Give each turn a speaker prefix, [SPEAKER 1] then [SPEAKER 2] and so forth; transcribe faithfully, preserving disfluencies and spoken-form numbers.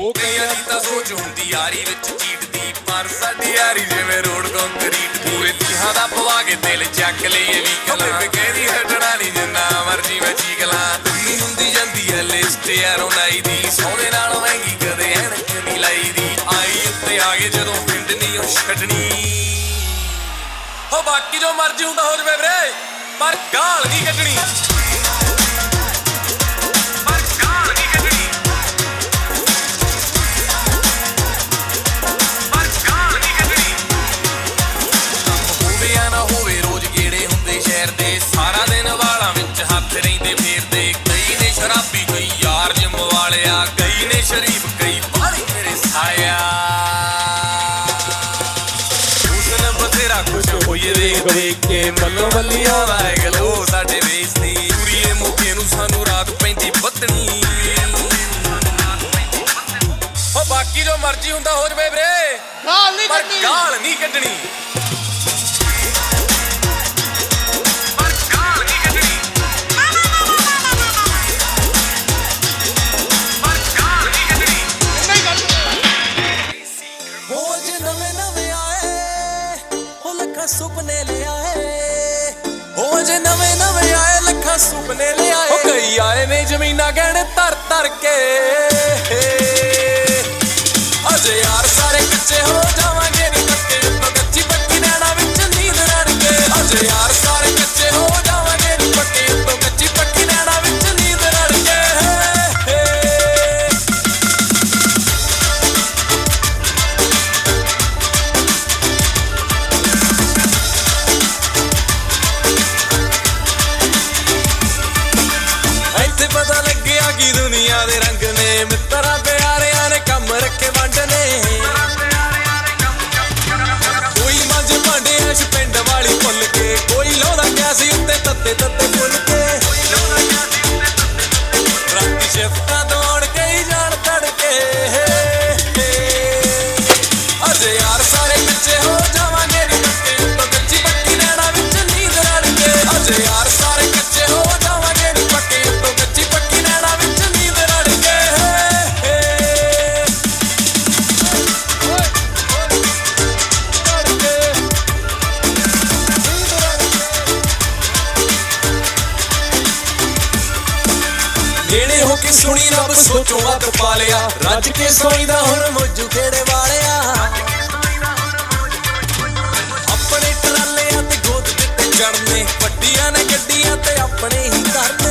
[SPEAKER 1] ਕਈਆਂ ਦੀ ਤਾਂ ਸੋਚ ਹੁੰਦੀ ਯਾਰੀ ਵਿੱਚ ਚੀਟਦੀ, ਪਰ ਸਾਡੀ ਯਾਰੀ ਜਿਵੇਂ ਰੋਡ ਕੰਕਰੀਟ। ਪੂਰੇ ਤੀਹਾਂ ਦਾ ਪਵਾ ਕੇ ਦਿਲ ਚੱਕ ਲਈਏ ਵੀ ਕਲਾਂ, ਕਹਿੰਦੀ ਹਟਣਾ ਨਹੀਂ ਜਿੰਨਾ ਮਰਜੀ ਮੈਂ ਚੀਕ ਲਾਂ। ਦੁਨੀ ਹੁੰਦੀ ਜਾਂਦੀ ਹੈ ਲਿਸਟ ਯਾਰੋਂ ਨਾਈ ਦੀ, ਸੋਹਣੇ ਨਾਲ ਮਹਿੰਗੀ ਕਦੇ ਐਨਕ ਨਹੀਂ ਲਾਈ ਦੀ। ਆਈ ਉੱਤੇ ਆ ਗਏ ਜਦੋਂ ਪਿੰਡ ਨਹੀਂ ਉਹ ਛੱਡਣੀ, ਹੋ ਬਾਕੀ ਜੋ ਮਰਜੀ ਹੁੰਦਾ ਹੋ ਜਵੇ ਵੀਰੇ, ਪਰ ਗਾਲ ਨਹੀਂ ਕੱਢਣੀ। ਸਾਰਾ ਦਿਨ ਵਾਲਾਂ ਵਿੱਚ ਹੱਥ ਰਹਿੰਦੇ ਫੇਰਦੇ, ਕਈ ਨੇ ਸ਼ਰਾਬੀ ਕਈ ਯਾਰ ਜਿੰਮ ਵਾਲਿਆ, ਕਈ ਨੇ ਸ਼ਰੀਫ ਕਈ ਬਾਲੀ ਮੇਰੇ ਸਾਇਆ। ਹੁਸਨ ਬਥੇਰਾ ਖੁਸ਼ ਹੋਈਏ ਵੇਖ ਵੇਖ ਕੇ, ਮੱਲੋ ਮੱਲੀ ਆਉਂਦਾ ਹੈ ਗਲੋ ਸਾਡੇ ਵੇਸ ਤੇ। ਪੂਰੀਏ ਮੌਕੇ ਨੂੰ ਸਾਨੂੰ ਰਾਤ ਪੈਂਦੀ ਬੱਤਣੀ, ਹੋ ਬਾਕੀ ਜੋ ਮਰਜੀ ਹੁੰਦਾ ਹੋ ਜਵੇ ਵੀਰੇ, ਪਰ ਗਾਲ ਨਹੀਂ ਕੱਢਣੀ। ਸੁਪਨੇ ਲਿਆਏ ਹੋ ਜੇ ਨਵੇਂ ਨਵੇਂ ਆਏ, ਲੱਖਾਂ ਸੁਪਨੇ ਲਿਆਏ। ਉਹ ਕਈ ਆਏ ਨੇ ਜ਼ਮੀਨਾਂ ਗਹਿਣੇ ਧਰ ਧਰ ਕੇ, ਅਜੇ ਯਾਰ ਸਾਰੇ ਕੱਚੇ ਹੋ ਜਾਵਾਂਗੇ ਨੀ ਪੱਕੇ, ਉੱਤੋਂ ਕੱਚੀ ਪੱਕੀ ਨੈਣਾ ਵਿੱਚ ਨੀਂਦ ਰੜ ਕੇ। ਅਜੇ ਯਾਰ ਸਾਰੇ ਕੱਚੇ ਹੋ ਜਾਵਾਂਗੇ ਨੀ ਪੱਕੇ, ਉੱਤੋਂ ਕੱਚੀ ਪੱਕੀ ਨੈਣਾ ਵਿੱਚ ਨੀਂਦ ਰੜ ਕੇ। ਪਤਾ ਲੱਗਿਆ ਕਿ ਦੁਨੀਆ ਦੇ ਰੰਗ ਨੇ, ਮਿੱਤਰਾਂ ਪਿਆਰਿਆਂ ਨੇ ਕੰਮ ਰੱਖੇ ਵੰਡ ਨੇ। ਕੋਈ ਮੱਝ ਭਾਂਡਿਆਂ ਚ ਪਿੰਡ ਵਾਲੀ ਭੁੱਲ ਕੇ, ਕੋਈ ਲਾਉਂਦਾ ਗਿਆ ਸੀ ਉੱਤੇ ਤੱਤੇ ਤੱਤੇ ਫੁੱਲ ਕੇ। ਰਾਤੀ ਸ਼ਿਫਟਾਂ ਦੌੜ ਕਈ ਜਾਣ ਤੜਕੇ, ਅਜੇ ਯਾਰ ਸਾਰੇ ਪਿੱਛੇ ਹੋ ਜਾਵਾਂਗੇ ਨੀ ਪੱਕੇ, ਉੱਤੋਂ ਕੱਚੀ ਪੱਕੀ ਨੈਣਾ ਵਿੱਚ ਨੀਂਦ ਰੜ ਕੇ। ਅਜੇ ਯਾਰ ਸਾਰੇ ਕੱਚੇ ਹੋ ਜਾਵਾਂਗੇ ਨੀ ਪੱਕੇ, ਉੱਤੋਂ ਕੱਚੀ ਪੱਕੀ ਨੈਣਾ ਵਿੱਚ ਨੀਂਦ ਰੜ ਕੇ। ਨੇੜੇ ਹੋ ਕੇ ਸੁਣੀ ਰੱਬ ਸੋਚੋ ਵੱਧ ਪਾ ਲਿਆ, ਰੱਜ ਕੇ ਸੋਈਦਾ ਹੁਣ ਮੋਜੂ ਖੇੜੇ ਵਾਲਿਆ। ਆਪਣੇ ਟਰਾਲਿਆਂ ਤੇ ਗੋਦ ਦਿੱਤੇ ਚੜਨੇ, ਵੱਡੀਆਂ ਨੇ ਗੱਡੀਆਂ ਤੇ ਆਪਣੇ ਹੀ ਕਰਨੇ।